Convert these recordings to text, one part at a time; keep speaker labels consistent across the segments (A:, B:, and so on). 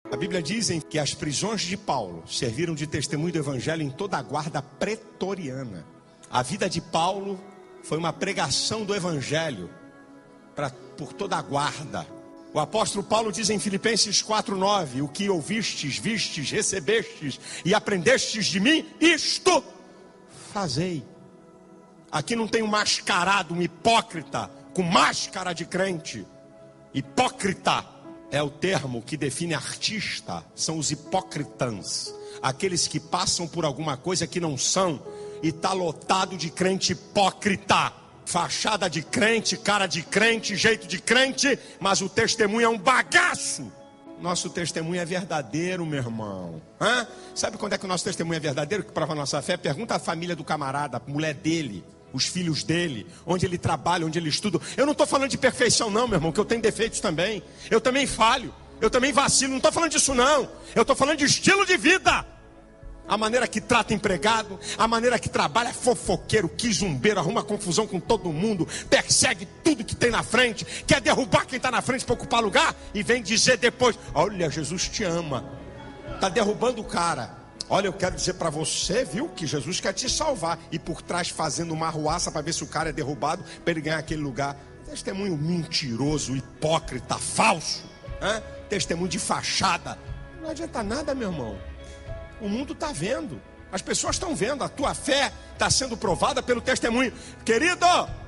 A: A Bíblia diz que as prisões de Paulo serviram de testemunho do evangelho em toda a guarda pretoriana. A vida de Paulo foi uma pregação do evangelho por toda a guarda. O apóstolo Paulo diz em Filipenses 4:9: o que ouvistes, vistes, recebestes e aprendestes de mim, isto fazei. Aqui não tem um mascarado, um hipócrita com máscara de crente. Hipócrita é o termo que define artista. São os hipócritas, aqueles que passam por alguma coisa que não são. E está lotado de crente hipócrita, fachada de crente, cara de crente, jeito de crente, mas o testemunho é um bagaço. Nosso testemunho é verdadeiro, meu irmão. Sabe quando é que o nosso testemunho é verdadeiro, que prova a nossa fé? Pergunta à família do camarada, a mulher dele, os filhos dele, onde ele trabalha, onde ele estuda. Eu não estou falando de perfeição não, meu irmão, que eu tenho defeitos também. Eu também falho, eu também vacilo, não estou falando disso não. Eu estou falando de estilo de vida. A maneira que trata empregado, a maneira que trabalha, é fofoqueiro, quizumbeiro, arruma confusão com todo mundo, persegue tudo que tem na frente, quer derrubar quem está na frente para ocupar lugar, e vem dizer depois: olha, Jesus te ama. Está derrubando o cara. Olha, eu quero dizer para você, viu, que Jesus quer te salvar. E por trás fazendo uma arruaça para ver se o cara é derrubado, para ele ganhar aquele lugar. Testemunho mentiroso, hipócrita, falso, testemunho de fachada. Não adianta nada, meu irmão. O mundo está vendo, as pessoas estão vendo, a tua fé está sendo provada pelo testemunho. Querido,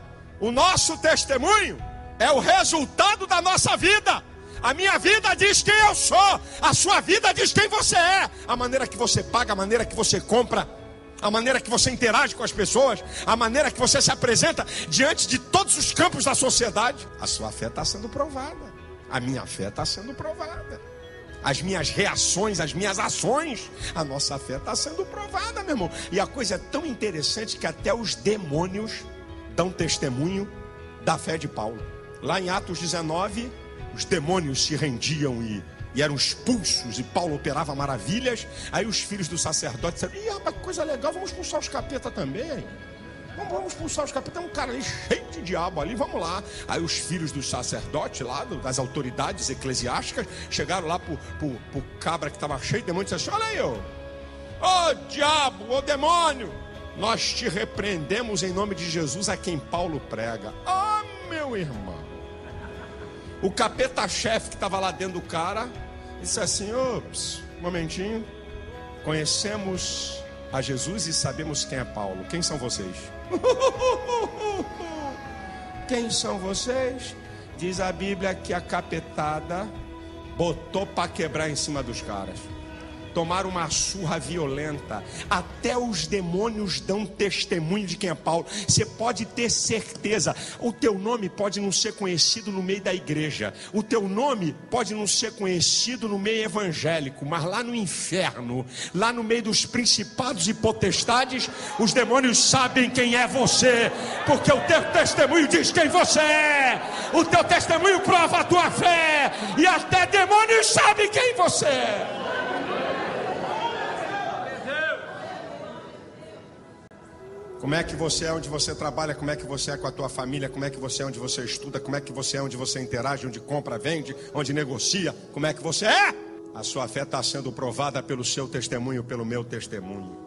A: o nosso testemunho é o resultado da nossa vida. A minha vida diz quem eu sou, a sua vida diz quem você é. A maneira que você paga, a maneira que você compra, a maneira que você interage com as pessoas, a maneira que você se apresenta diante de todos os campos da sociedade. A sua fé está sendo provada, a minha fé está sendo provada. As minhas reações, as minhas ações, a nossa fé está sendo provada, meu irmão. E a coisa é tão interessante que até os demônios dão testemunho da fé de Paulo. Lá em Atos 19, os demônios se rendiam e eram expulsos, e Paulo operava maravilhas. Aí os filhos do sacerdote disseram: ih, rapaz, que coisa legal, vamos expulsar os capeta também. Vamos expulsar os capeta, tem um cara ali cheio de diabo ali, vamos lá. Aí os filhos dos sacerdotes lá, das autoridades eclesiásticas, chegaram lá pro cabra que estava cheio de demônio e disseram: olha aí, ô diabo, ô demônio, nós te repreendemos em nome de Jesus a quem Paulo prega. Meu irmão, o capeta-chefe que estava lá dentro do cara disse assim: ops, um momentinho, conhecemos a Jesus e sabemos quem é Paulo. Quem são vocês? Quem são vocês? Diz a Bíblia que a capetada botou para quebrar em cima dos caras. Tomaram uma surra violenta. Até os demônios dão testemunho de quem é Paulo. Você pode ter certeza. O teu nome pode não ser conhecido no meio da igreja. O teu nome pode não ser conhecido no meio evangélico. Mas lá no inferno, lá no meio dos principados e potestades, os demônios sabem quem é você. Porque o teu testemunho diz quem você é. O teu testemunho prova a tua fé. E até demônios sabem quem você é. Como é que você é onde você trabalha, como é que você é com a tua família, como é que você é onde você estuda, como é que você é onde você interage, onde compra, vende, onde negocia, como é que você é? A sua fé está sendo provada pelo seu testemunho, pelo meu testemunho.